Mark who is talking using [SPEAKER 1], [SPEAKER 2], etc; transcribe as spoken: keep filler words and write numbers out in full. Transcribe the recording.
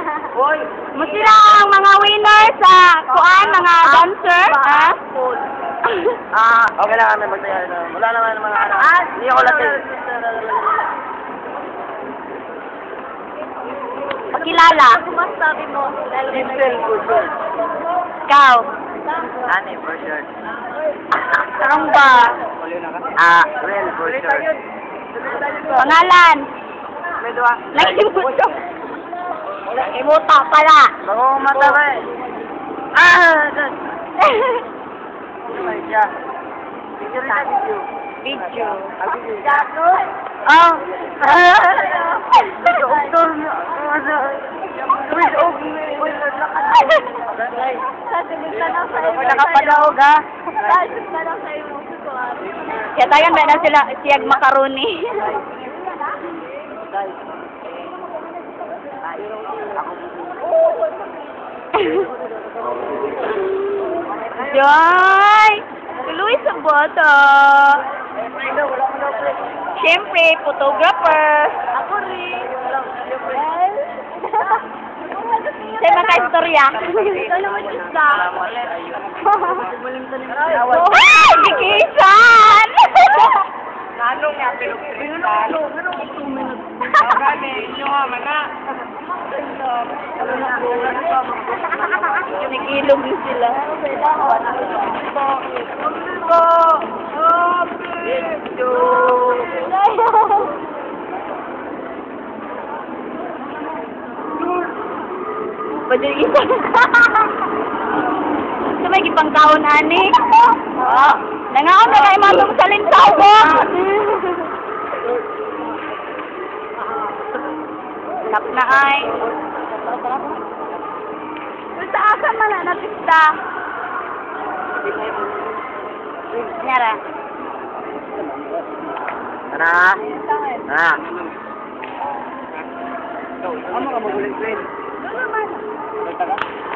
[SPEAKER 1] Hoy!
[SPEAKER 2] Masila ang mga winners sa kuan, mga dancer. Ha?
[SPEAKER 1] Ah, okay lang kami magtaya na. Wala naman ng mga anak.
[SPEAKER 2] Ah,
[SPEAKER 1] Hindi ako lasing.
[SPEAKER 2] Pakilala.
[SPEAKER 3] Masabi mo.
[SPEAKER 1] Gibson for sure.
[SPEAKER 2] Ikaw.
[SPEAKER 1] Ani for sure.
[SPEAKER 2] Anong ba?
[SPEAKER 1] Ah, Ren for sure.
[SPEAKER 2] Pangalan.
[SPEAKER 1] May dua.
[SPEAKER 2] Nakimuto. Nakimuta pala.
[SPEAKER 1] Bago mata ba eh. Ah! Ay, siya. Video rin na video.
[SPEAKER 2] Video.
[SPEAKER 1] Ah, video.
[SPEAKER 2] Oh.
[SPEAKER 1] Video autor niya. Video
[SPEAKER 3] Sasagot ka lang sa iyo.
[SPEAKER 1] Nakapadaog ha.
[SPEAKER 3] Sasagot ka lang sa iyo.
[SPEAKER 2] Kaya tayo na sila siyag macaroni. Joy! Tuloy sa bata. Siyempre, photographer.
[SPEAKER 3] Ako rin.
[SPEAKER 2] Sa mga istorya.
[SPEAKER 3] Ito naman isda.
[SPEAKER 2] Ay! Gikisan!
[SPEAKER 1] Nanong nga, pero pinunalo. Pero two minutes. Magani, inyo nga, mana.
[SPEAKER 2] Nagilog din sila.
[SPEAKER 1] Ko! Video!
[SPEAKER 2] Pwede isa. Ito may gipang kaon, ani.
[SPEAKER 1] Ah!
[SPEAKER 2] Nangaon na kayo matong sa lintaw ko. Tap na ay. Sa asa man na napista. Nyara.
[SPEAKER 1] Ana? Ana? Ano ka magulit, friend?
[SPEAKER 3] Ano naman?
[SPEAKER 1] Nagtaka?